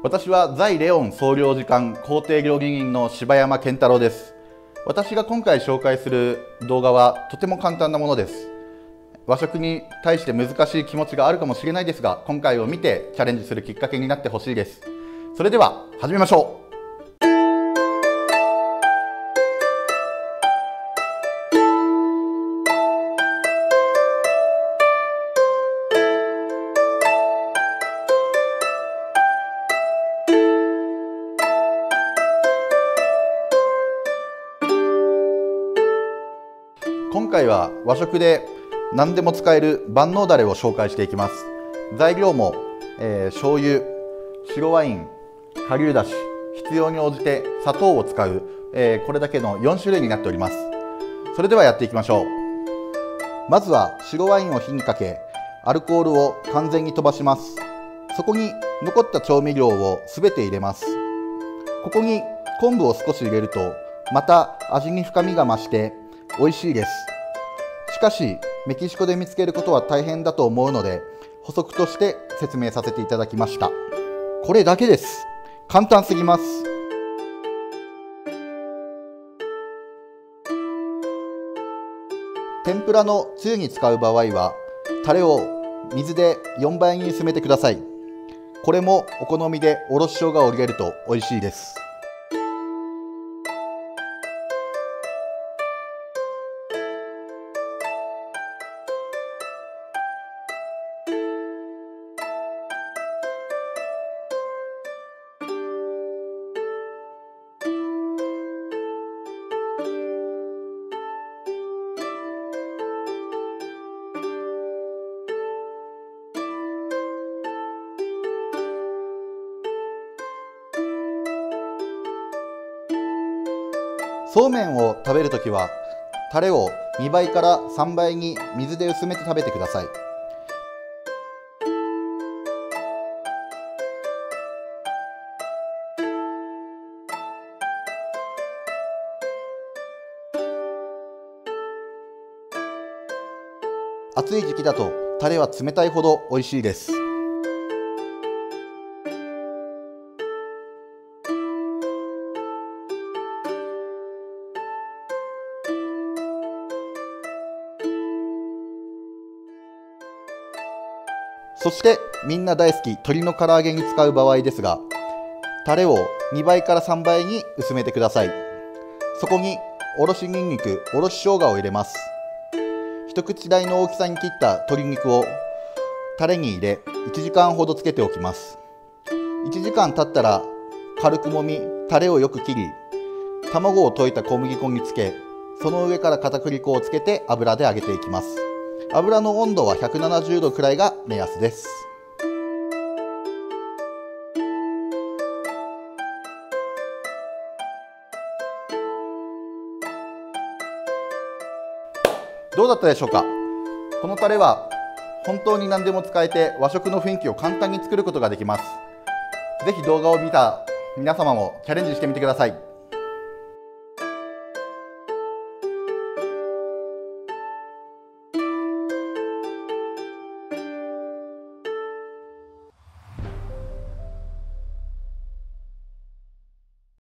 私は在レオン総領事館公邸料理人の柴山健太郎です。私が今回紹介する動画はとても簡単なものです。和食に対して難しい気持ちがあるかもしれないですが、今回を見てチャレンジするきっかけになってほしいです。それでは始めましょう。今回は和食で何でも使える万能だれを紹介していきます。材料も、醤油、白ワイン、顆粒だし、必要に応じて砂糖を使う、これだけの4種類になっております。それではやっていきましょう。まずは白ワインを火にかけ、アルコールを完全に飛ばします。そこに残った調味料をすべて入れます。ここに昆布を少し入れるとまた味に深みが増して美味しいです。しかしメキシコで見つけることは大変だと思うので、補足として説明させていただきました。これだけです。簡単すぎます。天ぷらのつゆに使う場合はタレを水で4倍に薄めてください。これもお好みでおろし生姜を入れると美味しいです。そうめんを食べるときはタレを2倍から3倍に水で薄めて食べてください。暑い時期だとタレは冷たいほど美味しいです。そしてみんな大好き鶏の唐揚げに使う場合ですが、タレを2倍から3倍に薄めてください。そこにおろしにんにく、おろし生姜を入れます。一口大の大きさに切った鶏肉をタレに入れ1時間ほどつけておきます。1時間経ったら軽くもみ、タレをよく切り、卵を溶いた小麦粉につけ、その上から片栗粉をつけて油で揚げていきます。油の温度は170度くらいが目安です。どうだったでしょうか。このタレは本当に何でも使えて和食の雰囲気を簡単に作ることができます。ぜひ動画を見た皆様もチャレンジしてみてください。